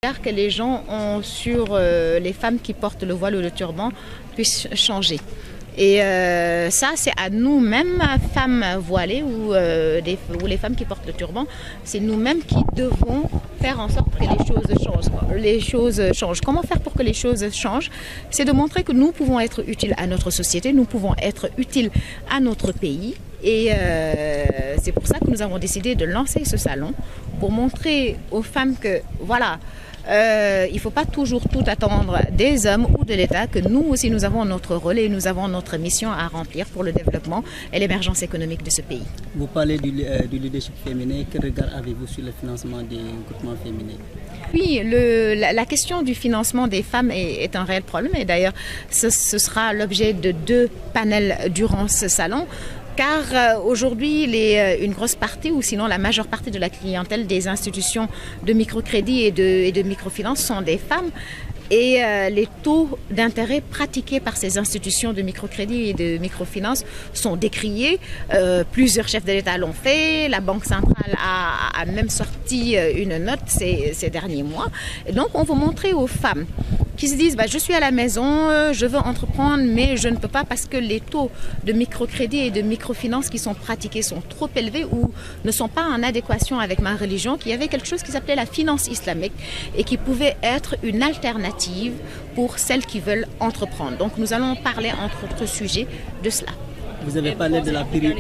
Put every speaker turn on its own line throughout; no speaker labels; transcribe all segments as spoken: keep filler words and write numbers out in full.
que les gens ont sur euh, les femmes qui portent le voile ou le turban puissent changer. Et euh, ça, c'est à nous-mêmes, femmes voilées ou, euh, les, ou les femmes qui portent le turban, c'est nous-mêmes qui devons faire en sorte que les choses changent. Les choses changent. Comment faire pour que les choses changent? C'est de montrer que nous pouvons être utiles à notre société, nous pouvons être utiles à notre pays. Et euh, c'est pour ça que nous avons décidé de lancer ce salon, pour montrer aux femmes que, voilà, Euh, il ne faut pas toujours tout attendre des hommes ou de l'État, que nous aussi nous avons notre rôle et nous avons notre mission à remplir pour le développement et l'émergence économique de ce pays.
Vous parlez du, euh, du leadership féminin. Quel regard avez-vous sur le financement des groupements féminins?
Oui, le, la, la question du financement des femmes est, est un réel problème et d'ailleurs ce, ce sera l'objet de deux panels durant ce salon. Car euh, aujourd'hui, les, une grosse partie, ou sinon la majeure partie de la clientèle des institutions de microcrédit et de, et de microfinance sont des femmes. Et euh, les taux d'intérêt pratiqués par ces institutions de microcrédit et de microfinance sont décriés. Euh, plusieurs chefs de l'État l'ont fait. La Banque centrale a, a même sorti une note ces, ces derniers mois. Et donc, on veut montrer aux femmes qui se disent bah, « je suis à la maison, je veux entreprendre, mais je ne peux pas parce que les taux de microcrédit et de microfinance qui sont pratiqués sont trop élevés ou ne sont pas en adéquation avec ma religion », qu'il y avait quelque chose qui s'appelait la finance islamique et qui pouvait être une alternative pour celles qui veulent entreprendre. Donc nous allons parler entre autres sujets de cela.
Vous avez parlé de la période.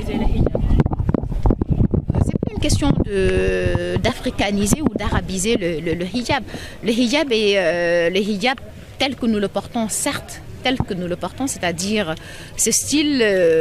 Question d'africaniser ou d'arabiser le, le, le hijab. Le hijab est euh, le hijab tel que nous le portons, certes, tel que nous le portons, c'est-à-dire ce style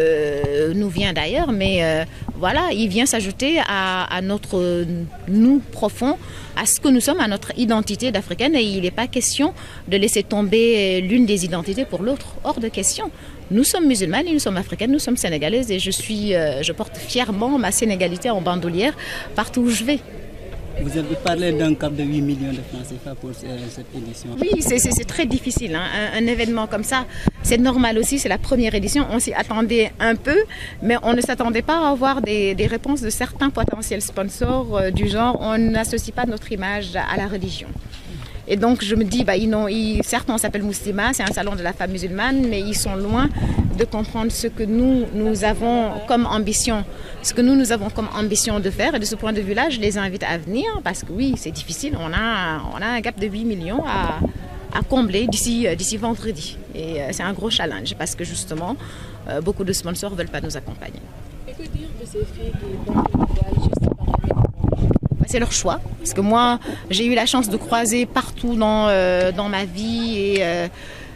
euh, nous vient d'ailleurs, mais euh, voilà, il vient s'ajouter à, à notre nous profond, à ce que nous sommes, à notre identité d'Africaine, et il n'est pas question de laisser tomber l'une des identités pour l'autre, hors de question. Nous sommes musulmanes, nous sommes africaines, nous sommes sénégalaises et je, suis, euh, je porte fièrement ma sénégalité en bandoulière partout où je vais.
Vous avez parlé d'un cap de huit millions de francs C F A pour cette édition.
Oui, c'est très difficile. Hein. Un, un événement comme ça, c'est normal aussi, c'est la première édition. On s'y attendait un peu, mais on ne s'attendait pas à avoir des, des réponses de certains potentiels sponsors euh, du genre on n'associe pas notre image à la religion. Et donc je me dis, bah, ils ils, certes on s'appelle Muslima, c'est un salon de la femme musulmane, mais ils sont loin de comprendre ce que nous, nous avons comme ambition, ce que nous, nous avons comme ambition de faire. Et de ce point de vue-là, je les invite à venir parce que oui, c'est difficile, on a, on a un gap de huit millions à, à combler d'ici d'ici vendredi. Et euh, c'est un gros challenge parce que justement, euh, beaucoup de sponsors ne veulent pas nous accompagner.
Et que dire de ces filles qui portent le voile juste par
c'est leur choix, parce que moi j'ai eu la chance de croiser partout dans, euh, dans ma vie et euh,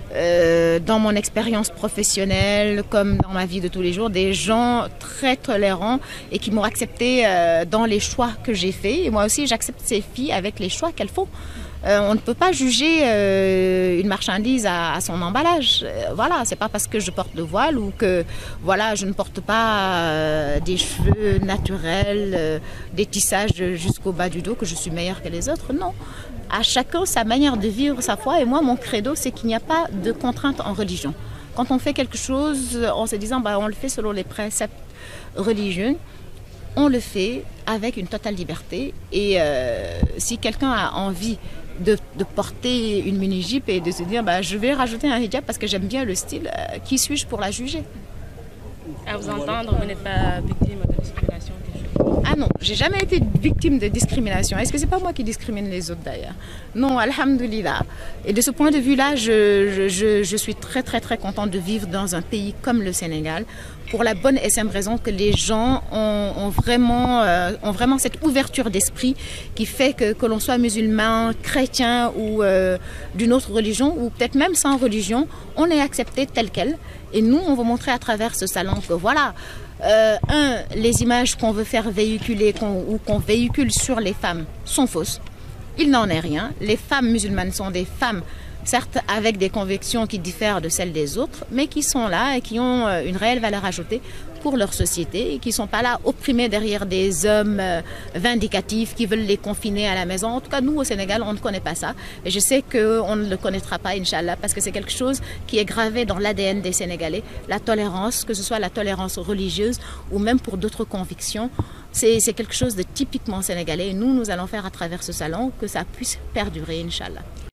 euh, dans mon expérience professionnelle comme dans ma vie de tous les jours, des gens très tolérants et qui m'ont accepté euh, dans les choix que j'ai faits. Et moi aussi j'accepte ces filles avec les choix qu'elles font. Euh, on ne peut pas juger euh, une marchandise à, à son emballage. Euh, voilà, c'est pas parce que je porte le voile ou que voilà, je ne porte pas euh, des cheveux naturels, euh, des tissages jusqu'au bas du dos que je suis meilleure que les autres. Non, à chacun sa manière de vivre sa foi. Et moi, mon credo, c'est qu'il n'y a pas de contrainte en religion. Quand on fait quelque chose en se disant, bah, on le fait selon les préceptes religieux, on le fait avec une totale liberté. Et euh, si quelqu'un a envie De, de porter une mini-jupe et de se dire bah, je vais rajouter un hijab parce que j'aime bien le style, euh, qui suis-je pour la juger?
À vous entendre, vous n'êtes pas victime de discrimination?
Ah non, j'ai jamais été victime de discrimination. Est-ce que c'est pas moi qui discrimine les autres d'ailleurs? Non, alhamdoulilah. Et de ce point de vue-là, je, je, je suis très très très contente de vivre dans un pays comme le Sénégal, pour la bonne et simple raison que les gens ont, ont, vraiment, euh, ont vraiment cette ouverture d'esprit qui fait que, que l'on soit musulman, chrétien ou euh, d'une autre religion, ou peut-être même sans religion, on est accepté tel quel. Et nous, on veut montrer à travers ce salon que voilà, euh, un, les images qu'on veut faire véhiculer qu'on, ou qu'on véhicule sur les femmes sont fausses. Il n'en est rien. Les femmes musulmanes sont des femmes, certes avec des convictions qui diffèrent de celles des autres, mais qui sont là et qui ont une réelle valeur ajoutée pour leur société et qui ne sont pas là opprimés derrière des hommes vindicatifs qui veulent les confiner à la maison. En tout cas, nous, au Sénégal, on ne connaît pas ça. Et je sais qu'on ne le connaîtra pas, Inch'Allah, parce que c'est quelque chose qui est gravé dans l'A D N des Sénégalais. La tolérance, que ce soit la tolérance religieuse ou même pour d'autres convictions, c'est quelque chose de typiquement sénégalais. Et nous, nous allons faire à travers ce salon que ça puisse perdurer, Inch'Allah.